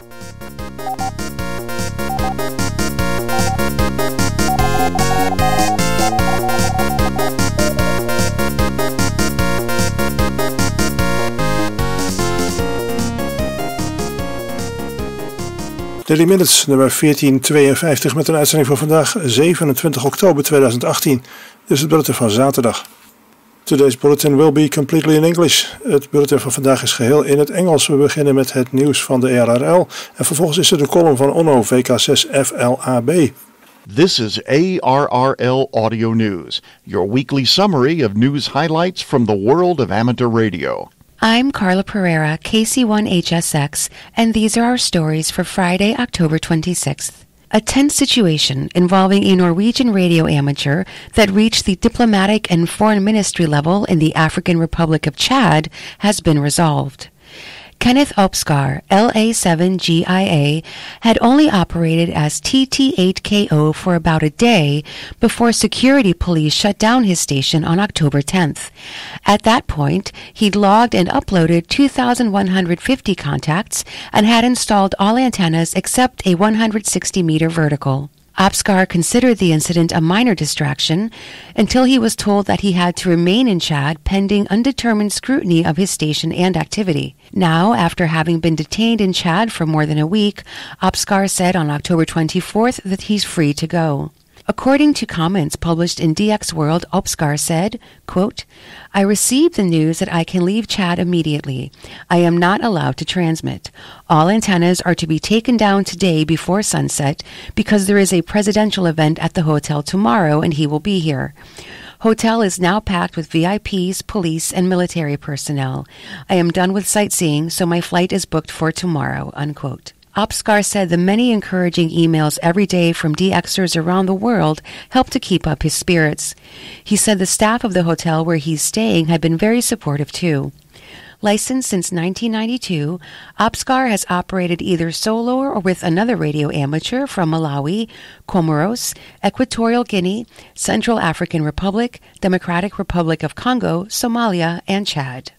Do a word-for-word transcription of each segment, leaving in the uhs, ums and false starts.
Daily Minutes, nummer veertien tweeënvijftig met een uitzending van vandaag zevenentwintig oktober tweeduizend achttien. Dit is het bulletin van zaterdag. Today's bulletin will be completely in English. Het bulletin van vandaag is geheel in het Engels. We beginnen met het nieuws van de E R R L en vervolgens is er de column van Onno V K zes F L A B. This is A R R L Audio News, your weekly summary of news highlights from the world of amateur radio. I'm Carla Pereira, K C one H S X, and these are our stories for Friday, October twenty-sixth. A tense situation involving a Norwegian radio amateur that reached the diplomatic and foreign ministry level in the African Republic of Chad has been resolved. Kenneth Opskar, L A seven G I A, had only operated as T T eight K O for about a day before security police shut down his station on October tenth. At that point, he'd logged and uploaded two thousand one hundred fifty contacts and had installed all antennas except a one hundred sixty meter vertical. Opskar considered the incident a minor distraction until he was told that he had to remain in Chad pending undetermined scrutiny of his station and activity. Now, after having been detained in Chad for more than a week, Opskar said on October twenty-fourth that he's free to go. According to comments published in D X World, Opskar said, quote, I received the news that I can leave Chad immediately. I am not allowed to transmit. All antennas are to be taken down today before sunset because there is a presidential event at the hotel tomorrow and he will be here. Hotel is now packed with V I Ps, police, and military personnel. I am done with sightseeing, so my flight is booked for tomorrow, unquote. Opskar said the many encouraging emails every day from D Xers around the world helped to keep up his spirits. He said the staff of the hotel where he's staying had been very supportive too. Licensed since nineteen ninety-two, Opskar has operated either solo or with another radio amateur from Malawi, Comoros, Equatorial Guinea, Central African Republic, Democratic Republic of Congo, Somalia, and Chad.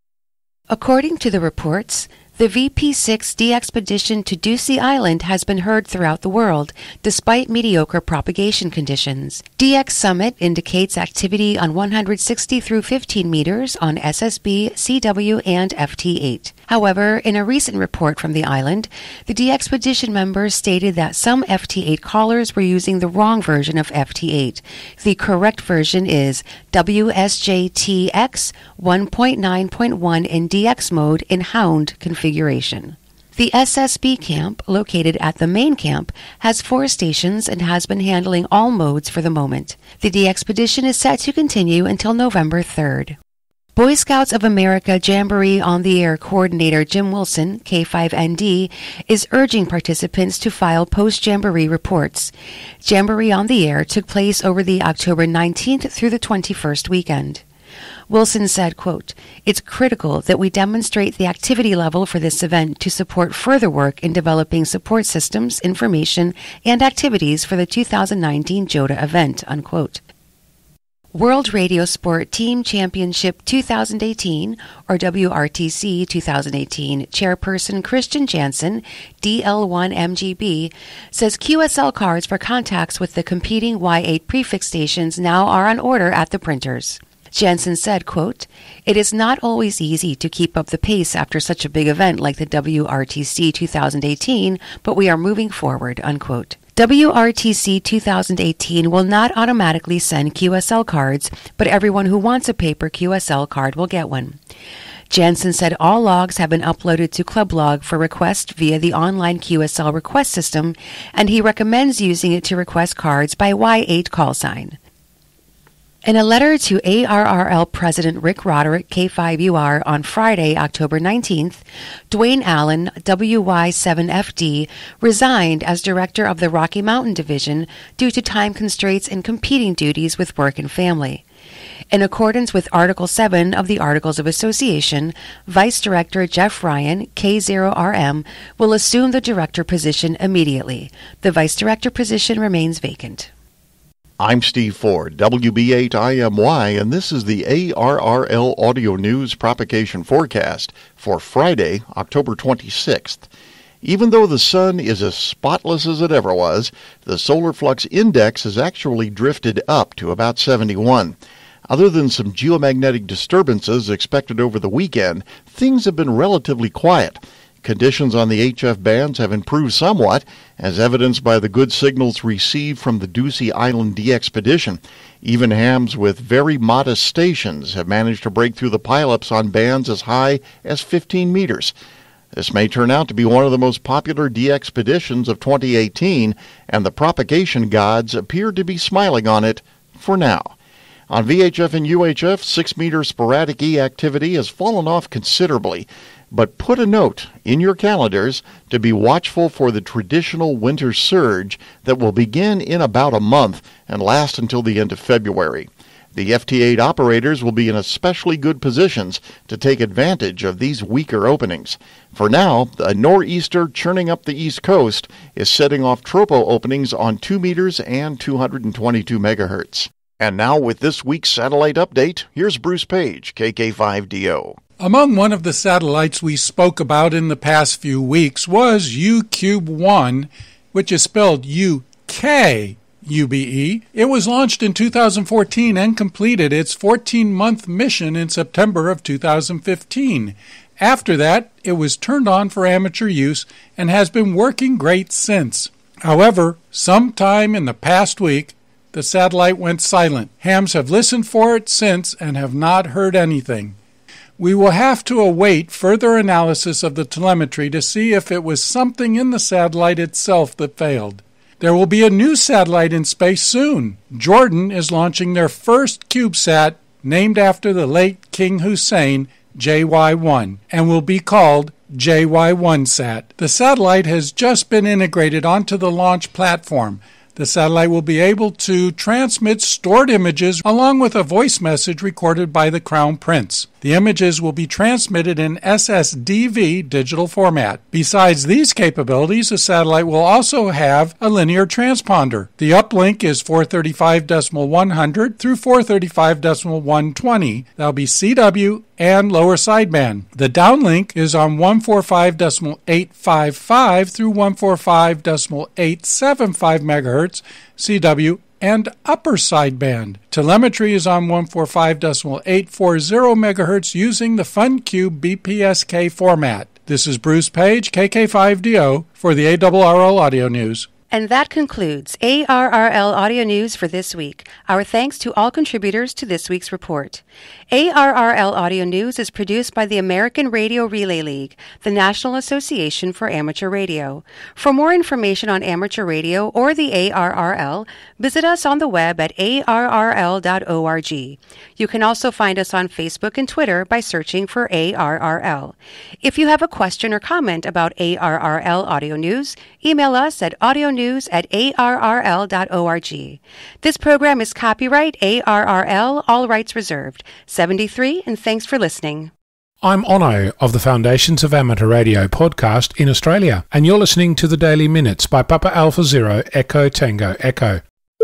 According to the reports, the V P six D-expedition to Ducie Island has been heard throughout the world, despite mediocre propagation conditions. D X Summit indicates activity on one hundred sixty through fifteen meters on S S B, C W, and F T eight. However, in a recent report from the island, the D-expedition members stated that some F T eight callers were using the wrong version of F T eight. The correct version is W S J T X one point nine point one in D X mode in Hound configuration. The S S B camp, located at the main camp, has four stations and has been handling all modes for the moment. The D-expedition is set to continue until November third. Boy Scouts of America Jamboree on the Air coordinator Jim Wilson, K five N D, is urging participants to file post-Jamboree reports. Jamboree on the Air took place over the October nineteenth through the twenty-first weekend. Wilson said, quote, It's critical that we demonstrate the activity level for this event to support further work in developing support systems, information, and activities for the two thousand nineteen JOTA event, unquote. World Radio Sport Team Championship twenty eighteen, or W R T C twenty eighteen, Chairperson Christian Jansen, D L one M G B, says Q S L cards for contacts with the competing Y eight prefix stations now are on order at the printers. Jansen said, quote, It is not always easy to keep up the pace after such a big event like the W R T C twenty eighteen, but we are moving forward, unquote. W R T C twenty eighteen will not automatically send Q S L cards, but everyone who wants a paper Q S L card will get one. Jansen said all logs have been uploaded to ClubLog for request via the online Q S L request system, and he recommends using it to request cards by Y eight call sign. In a letter to A R R L President Rick Roderick, K five U R, on Friday, October nineteenth, Dwayne Allen, W Y seven F D, resigned as director of the Rocky Mountain Division due to time constraints and competing duties with work and family. In accordance with Article seven of the Articles of Association, Vice Director Jeff Ryan, K zero R M, will assume the director position immediately. The Vice Director position remains vacant. I'm Steve Ford, W B eight I M Y, and this is the A R R L Audio News Propagation Forecast for Friday, October twenty-sixth. Even though the sun is as spotless as it ever was, the solar flux index has actually drifted up to about seventy-one. Other than some geomagnetic disturbances expected over the weekend, things have been relatively quiet. Conditions on the H F bands have improved somewhat, as evidenced by the good signals received from the Ducie Island de-expedition. Even hams with very modest stations have managed to break through the pileups on bands as high as fifteen meters. This may turn out to be one of the most popular de-expeditions of twenty eighteen, and the propagation gods appear to be smiling on it for now. On V H F and U H F, six meter sporadic E activity has fallen off considerably, but put a note in your calendars to be watchful for the traditional winter surge that will begin in about a month and last until the end of February. The F T eight operators will be in especially good positions to take advantage of these weaker openings. For now, a nor'easter churning up the east coast is setting off tropo openings on two meters and two hundred twenty-two megahertz. And now with this week's satellite update, here's Bruce Page, K K five D O. Among one of the satellites we spoke about in the past few weeks was U Cube one, which is spelled U K U B E. It was launched in two thousand fourteen and completed its fourteen-month mission in September of two thousand fifteen. After that, it was turned on for amateur use and has been working great since. However, sometime in the past week, the satellite went silent. Hams have listened for it since and have not heard anything. We will have to await further analysis of the telemetry to see if it was something in the satellite itself that failed. There will be a new satellite in space soon. Jordan is launching their first CubeSat, named after the late King Hussein, J Y one, and will be called J Y one sat. The satellite has just been integrated onto the launch platform. The satellite will be able to transmit stored images along with a voice message recorded by the Crown Prince. The images will be transmitted in S S D V digital format. Besides these capabilities, the satellite will also have a linear transponder. The uplink is four thirty-five point one hundred through four thirty-five point one twenty. That'll be C W and lower sideband. The downlink is on one forty-five point eight five five through one forty-five point eight seven five megahertz C W and upper sideband. Telemetry is on one forty-five point eight four zero megahertz using the FunCube B P S K format. This is Bruce Page, K K five D O, for the A R R L Audio News. And that concludes A R R L Audio News for this week. Our thanks to all contributors to this week's report. A R R L Audio News is produced by the American Radio Relay League, the National Association for Amateur Radio. For more information on amateur radio or the A R R L, visit us on the web at A R R L dot org. You can also find us on Facebook and Twitter by searching for A R R L. If you have a question or comment about A R R L Audio News, email us at audionews at A R R L dot org. This program is copyright A R R L, all rights reserved. seventy-three, and thanks for listening. I'm Onno of the Foundations of Amateur Radio podcast in Australia, and you're listening to the Daily Minutes by Papa Alpha Zero Echo Tango Echo.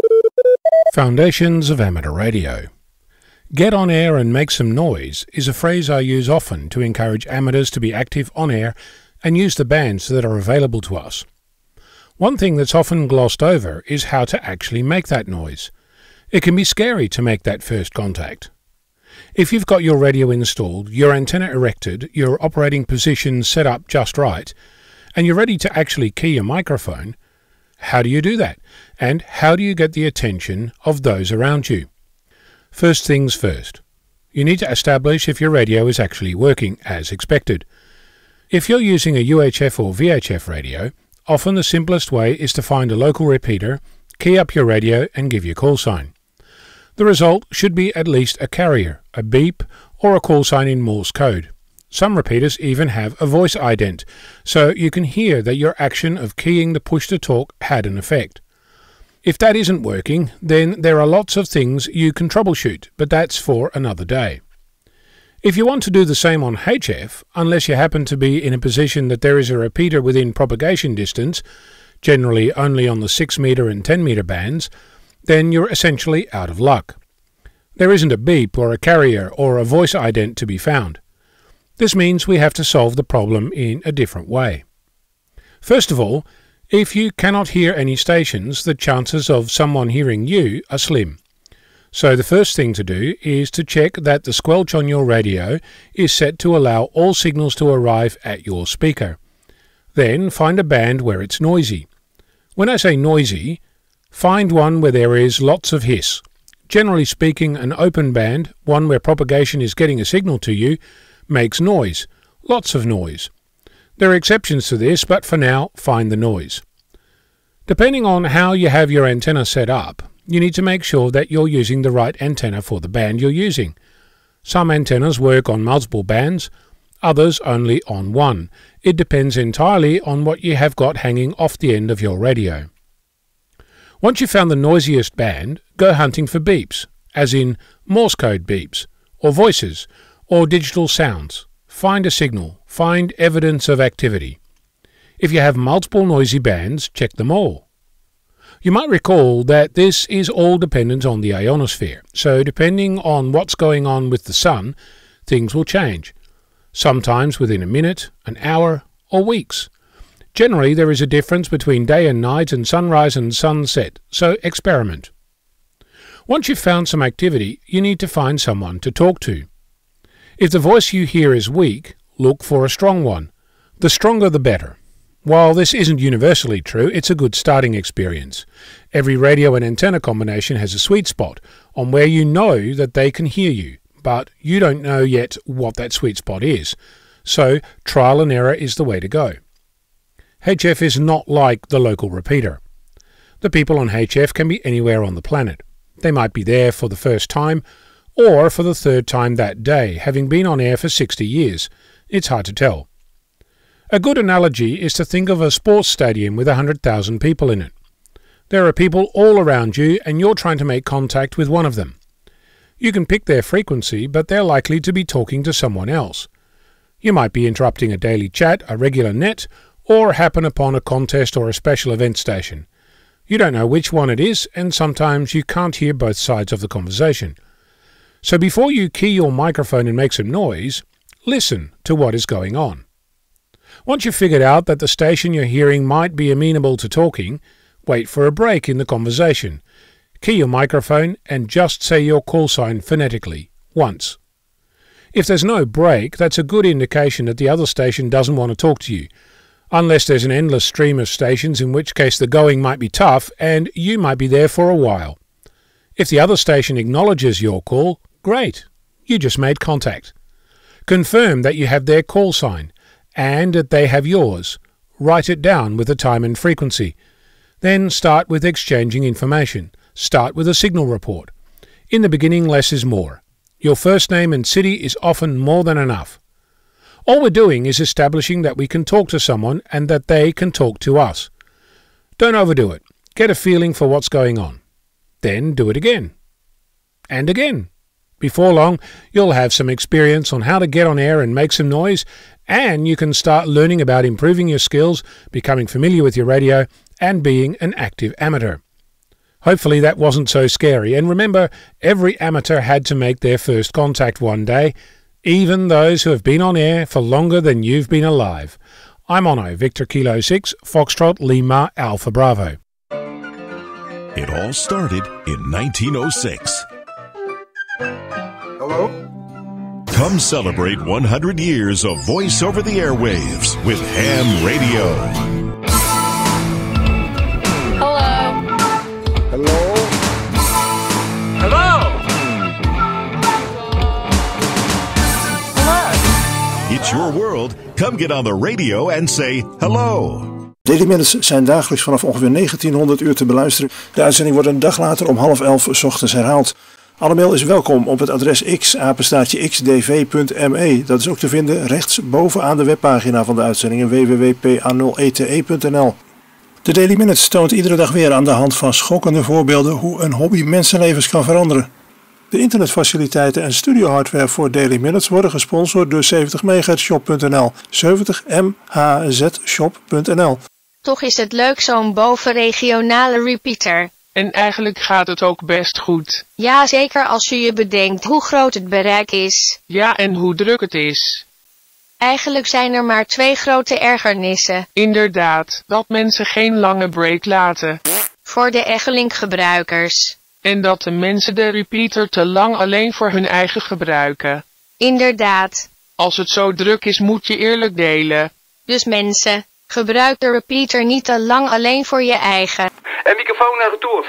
Foundations of Amateur Radio. Get on air and make some noise is a phrase I use often to encourage amateurs to be active on air and use the bands that are available to us. One thing that's often glossed over is how to actually make that noise. It can be scary to make that first contact. If you've got your radio installed, your antenna erected, your operating position set up just right, and you're ready to actually key your microphone, how do you do that? And how do you get the attention of those around you? First things first. You need to establish if your radio is actually working as expected. If you're using a U H F or V H F radio, often the simplest way is to find a local repeater, key up your radio and give your call sign. The result should be at least a carrier, a beep, or a call sign in Morse code. Some repeaters even have a voice ident, so you can hear that your action of keying the push-to-talk had an effect. If that isn't working, then there are lots of things you can troubleshoot, but that's for another day. If you want to do the same on H F, unless you happen to be in a position that there is a repeater within propagation distance, generally only on the six meter and ten meter bands, then you're essentially out of luck. There isn't a beep or a carrier or a voice ident to be found. This means we have to solve the problem in a different way. First of all, if you cannot hear any stations, the chances of someone hearing you are slim. So the first thing to do is to check that the squelch on your radio is set to allow all signals to arrive at your speaker. Then find a band where it's noisy. When I say noisy, find one where there is lots of hiss. Generally speaking, an open band, one where propagation is getting a signal to you, makes noise, lots of noise. There are exceptions to this, but for now, find the noise. Depending on how you have your antenna set up, you need to make sure that you're using the right antenna for the band you're using. Some antennas work on multiple bands, others only on one. It depends entirely on what you have got hanging off the end of your radio. Once you've found the noisiest band, go hunting for beeps, as in Morse code beeps, or voices, or digital sounds. Find a signal, find evidence of activity. If you have multiple noisy bands, check them all. You might recall that this is all dependent on the ionosphere, so depending on what's going on with the sun, things will change, sometimes within a minute, an hour, or weeks. Generally, there is a difference between day and night and sunrise and sunset, so experiment. Once you've found some activity, you need to find someone to talk to. If the voice you hear is weak, look for a strong one. The stronger the better. While this isn't universally true, it's a good starting experience. Every radio and antenna combination has a sweet spot on where you know that they can hear you, but you don't know yet what that sweet spot is. So trial and error is the way to go. H F is not like the local repeater. The people on H F can be anywhere on the planet. They might be there for the first time, or for the third time that day, having been on air for sixty years. It's hard to tell. A good analogy is to think of a sports stadium with one hundred thousand people in it. There are people all around you, and you're trying to make contact with one of them. You can pick their frequency, but they're likely to be talking to someone else. You might be interrupting a daily chat, a regular net, or happen upon a contest or a special event station. You don't know which one it is, and sometimes you can't hear both sides of the conversation. So before you key your microphone and make some noise, listen to what is going on. Once you've figured out that the station you're hearing might be amenable to talking, wait for a break in the conversation. Key your microphone and just say your call sign phonetically, once. If there's no break, that's a good indication that the other station doesn't want to talk to you, unless there's an endless stream of stations, in which case the going might be tough and you might be there for a while. If the other station acknowledges your call, great, you just made contact. Confirm that you have their call sign and that they have yours. Write it down with the time and frequency. Then start with exchanging information. Start with a signal report. In the beginning, less is more. Your first name and city is often more than enough. All we're doing is establishing that we can talk to someone and that they can talk to us. Don't overdo it. Get a feeling for what's going on. Then do it again. And again. Before long, you'll have some experience on how to get on air and make some noise, and you can start learning about improving your skills, becoming familiar with your radio, and being an active amateur. Hopefully that wasn't so scary, and remember, every amateur had to make their first contact one day, even those who have been on air for longer than you've been alive. I'm Ono, Victor Kilo six, Foxtrot Lima Alpha Bravo. It all started in nineteen oh six. Hello? Come celebrate one hundred years of voice over the airwaves with Ham Radio. Hello. Hello? Hello. Hello. It's your world. Come get on the radio and say hello. Daily Minutes zijn dagelijks vanaf ongeveer negentienhonderd uur te beluisteren. De uitzending wordt een dag later om half elf 's ochtends herhaald. Alle mail is welkom op het adres x, apenstaartje x d v punt m e. Dat is ook te vinden rechts bovenaan de webpagina van de uitzendingen w w w punt p a nul e t e punt n l. De Daily Minutes toont iedere dag weer aan de hand van schokkende voorbeelden hoe een hobby mensenlevens kan veranderen. De internetfaciliteiten en studiohardware voor Daily Minutes worden gesponsord door zeventig megahertz shop punt n l. zeventig m h z shop punt n l. Toch is het leuk zo'n bovenregionale repeater. En eigenlijk gaat het ook best goed. Ja, zeker als je je bedenkt hoe groot het bereik is. Ja, en hoe druk het is. Eigenlijk zijn er maar twee grote ergernissen. Inderdaad, dat mensen geen lange break laten. Voor de Echelink-gebruikers. En dat de mensen de repeater te lang alleen voor hun eigen gebruiken. Inderdaad. Als het zo druk is moet je eerlijk delen. Dus mensen, gebruik de repeater niet te lang alleen voor je eigen. En microfoon naar retour.